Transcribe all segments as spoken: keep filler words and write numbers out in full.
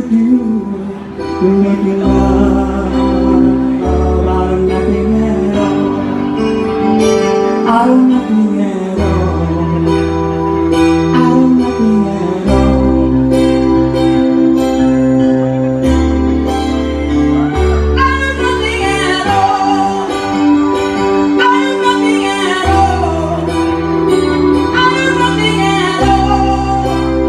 you. We're making love out of nothing at all. Out of nothing at all. Out of nothing at all. Out of nothing at all. Out of nothing at all. Out of nothing at all.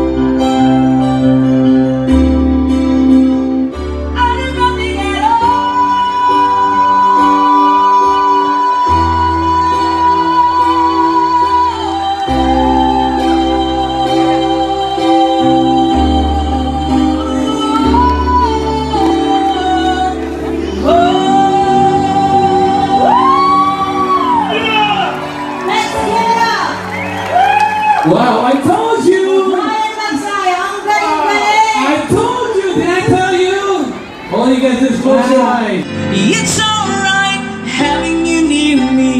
Wow, I told you! Ryan Magsayang, galing-galing! I told you! Did I tell you? All you guys is close your eyes. It's alright having you near me,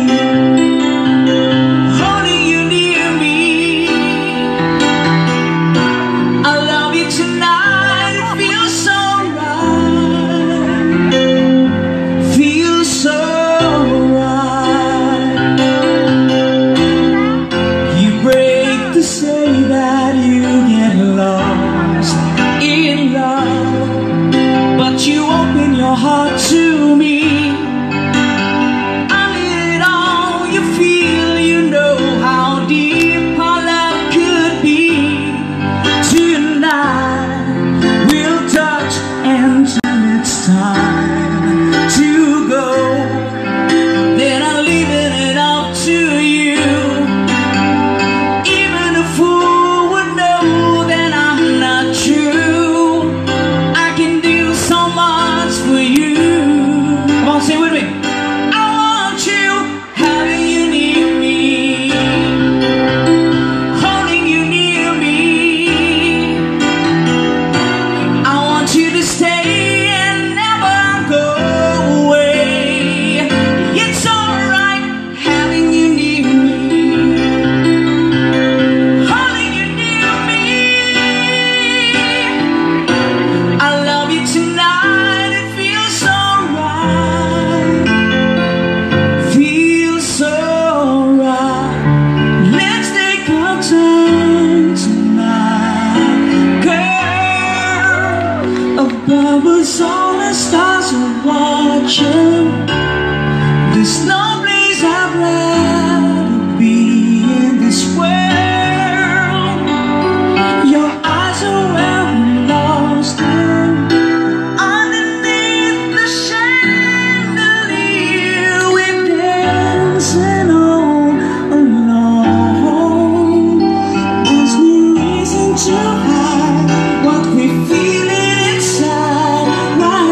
holding you near me. I love you tonight, it feels so right, feels so right. You break to say that you get lost in love, but you open your heart to me. I need it all, you feel, you know how deep our love could be. Tonight we'll touch and till it's time to go. Then I'm leaving it up to you. Even a fool would know that I'm not true. I can do so much for you. Come on, say it with me. I want you, having you near me, holding you near me. I want you to stay and never go away. It's alright having you near me, holding you near me. I love you tonight, it feels so right, feels so right. Let's take our time tonight, girl. Above us all the stars are watching. There's no place I'd rather be in this world. Your eyes are where we're lost in. Underneath the chandelier, we're dancing all alone. There's no reason to hide what we're feeling inside right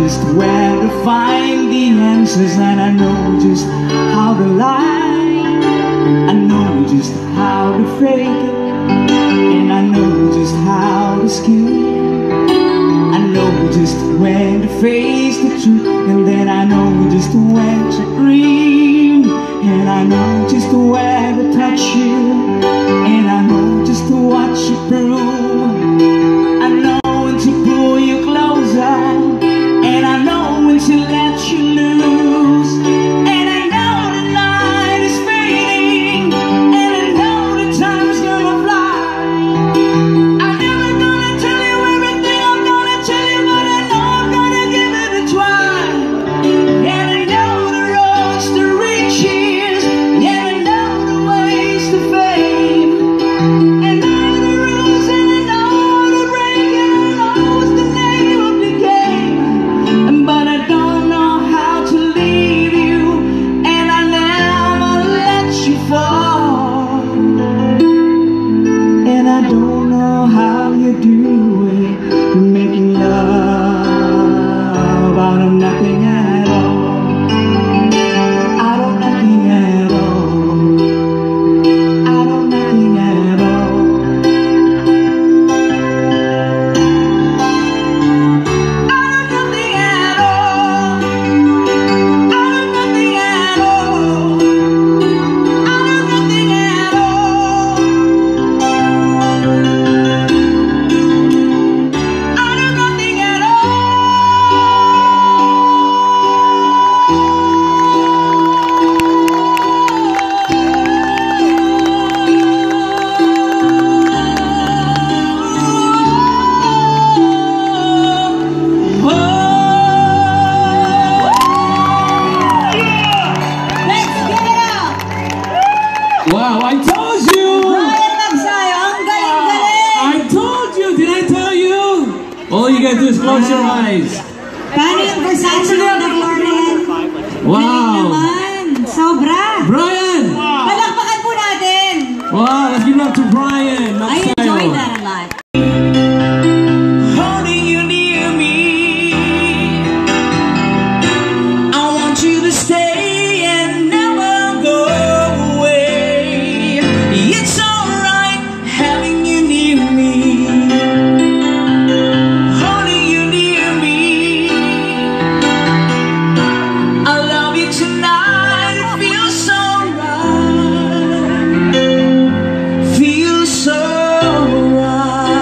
just where to find the answers, and I know just how to lie. I know just how to fake it, and I know just how to scheme. I know just when to face the truth, and then I know just when to dream. And I know just where to touch you, and I know just what you prove. I know when to pull you closer, and I know when to let you loose. And I know the night is fading, and I know the time's gonna fly. I'm never gonna tell you everything I'm gonna tell you, but I know I'm gonna give it a try. And I know the roads to riches, and I know the ways to fame, and I know the rules, and I know the break, and I know what's the name of the game. But I don't know how to leave you, and I never let you fall. And I don't know how you do it, making love out of nothing at all, out of nothing at all, out of nothing at all. Out of nothing at all. Out of nothing at all. Out of nothing at all. Out of nothing at all. Let's give it up! Wow, I told you! Brian Magsayo, ang galing-galing! I told you! Did I tell you? All you gotta do is close your eyes. Paano yung Versace on the floor na yan? Galing Wow! naman! Sobra! Brian! Palakpakan po natin! Wow, let's give it up to Brian. I Magsayo. enjoyed that a lot. Holding you near me, I want you to stay and never go away. It's alright having you near me, holding you near me. I love you tonight, it feels so right, feels so right.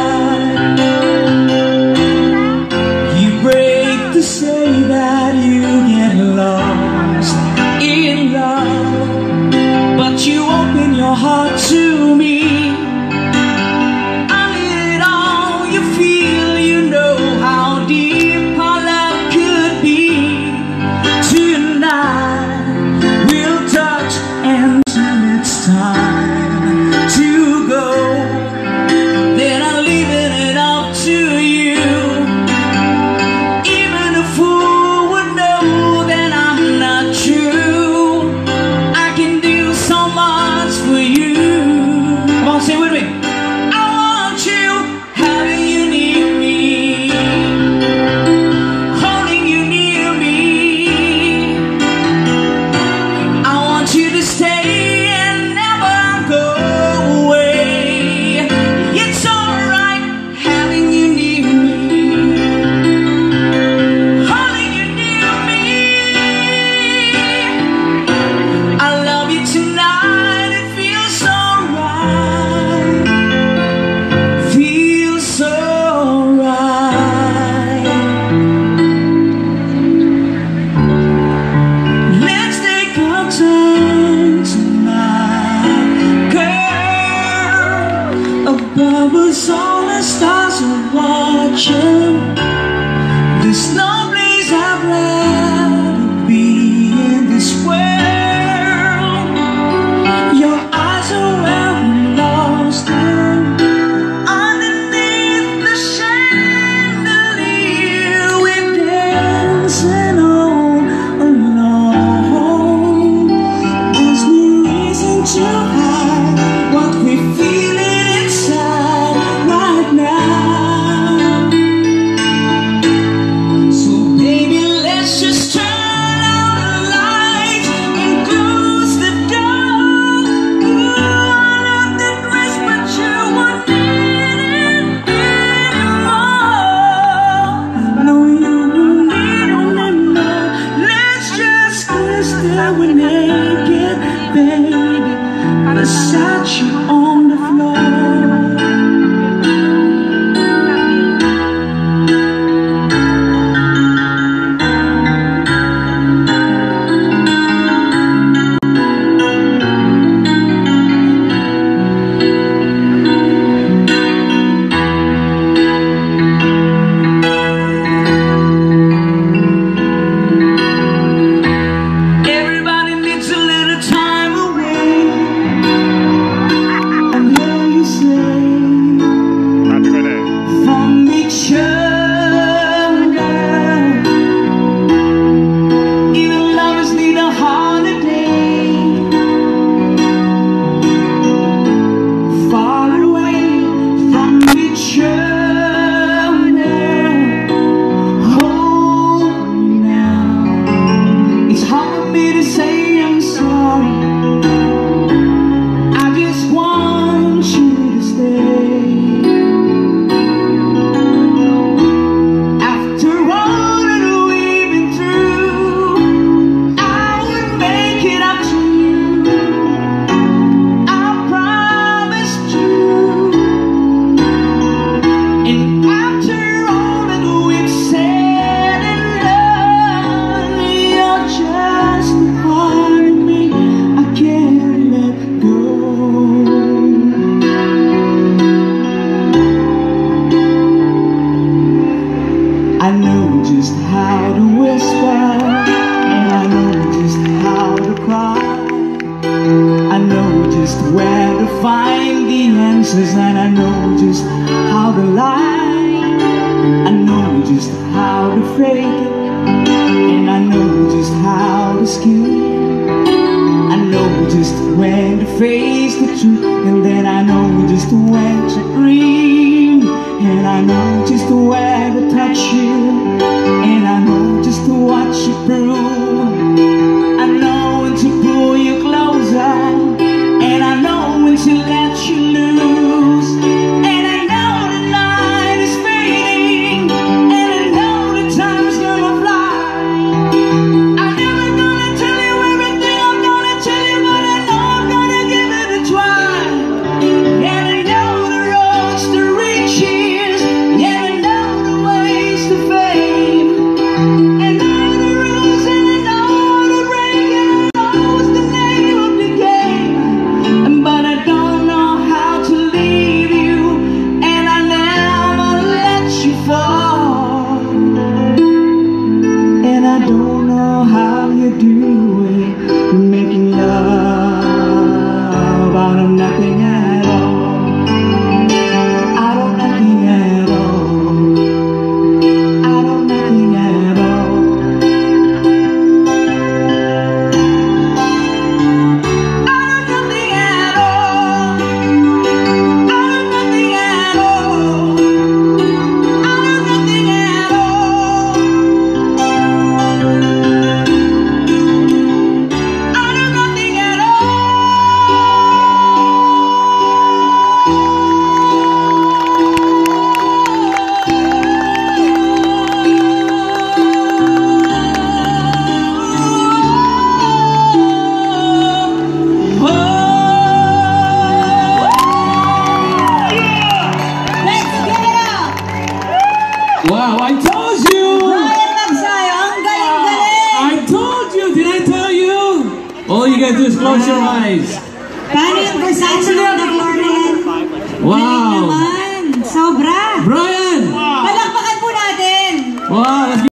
know just how to whisper, and I know just how to cry. I know just where to find the answers, and I know just how to lie. I know just how to fake it, and I know just how to scheme. I know just when to face the truth, and then I know just when to dream. And I know just where to touch you, and I know just what you prove. I know when to pull you closer, and I know when to let you loose. And I know the night is fading, and I know the time's gonna fly. I'm never gonna tell you everything I'm gonna tell you, but I know I'm gonna give it a try. And I know the roads to riches, and I know the ways to fame, and I know the rules, and I know the break, and I know what's the name of the game. But I don't know how to leave you, and I never let you fall. And I don't know how you do it, making love out of nothing at all, out of nothing at all, out of nothing at all. Out of nothing at all. Out of nothing at all. Out of nothing at all. Out of nothing at all. Let's give it up! Wow, I told you! Brian Magsayo, ang galing-galing! I told you! Did I tell you? All you gotta do is close your eyes. Paano yung Versace na Lauren? Galing Wow! naman! Sobra! Brian! Palakpakan po natin! Wow!